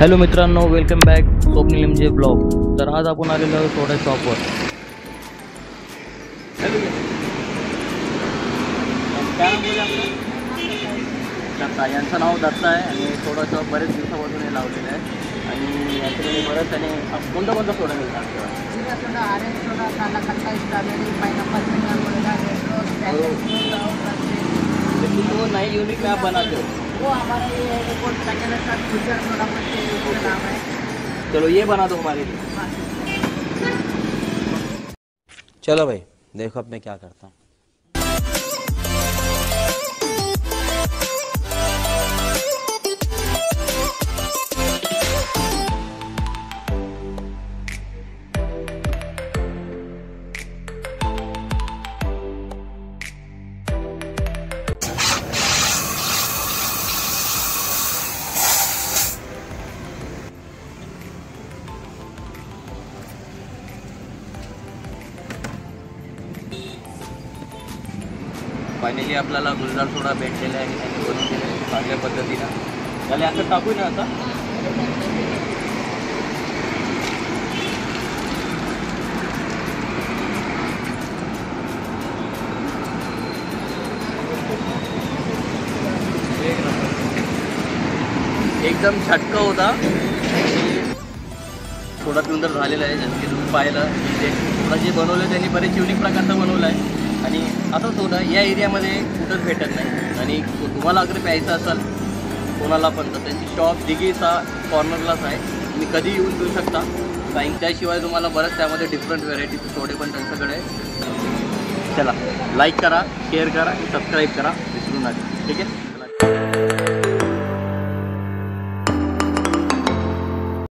Hello मित्रांनो, welcome back Swapnil M J blog. तर आज आपण आलेलो आहोत सोडा शॉपवर। दत्ता यांचं नाव दत्ता आहे आणि सोडा शॉप बरेच दिवसापासून हे लावलेलं आहे आणि यांच्याकडे बरंच आणि कोणता कोणता सोडा मिळतात? सोडा, ऑरेंज सोडा, काला खट्टा, स्ट्रॉबेरी, पाइनएप्पल, वो नए यूनिक में आप बनाते हो? वो हमारा ये रिपोर्ट सेकंड का फ्यूचर सोडा का नाम है। चलो ये बना दो हमारे लिए। चलो भाई, देखो अब मैं क्या करता हूँ। फायनली आपल्याला गुलजार सोडा भेटलेला आहे आणि त्यांनी बनवून दिले चांगल्या पद्धतीनं। त्याला असं टाकू ना आता एकदम छटका होता। सोडा पिऊन तर झालेला आहे, जसं की तुम्ही पाहिलं ते सोडा जे बनवलं त्यांनी बरेच युनिक प्रकारचं बनवलं आहे आणि आता सोडा या एरियामध्ये कुठंच भेटत नाही आणि तुम्हाला अगर प्यायचं असेल कोणाला पण तर त्यांची शॉप दिघीचा कॉर्नरलाच आहे, तुम्ही कधी येऊन पिऊ शकता। कारण त्याशिवाय तुम्हाला बरंच त्यामध्ये डिफरंट व्हेरायटीचे सोडे पण त्यांच्याकडे आहे। चला लाईक करा, शेअर करा, सबस्क्राईब करा, विसरू नका, ठीक आहे।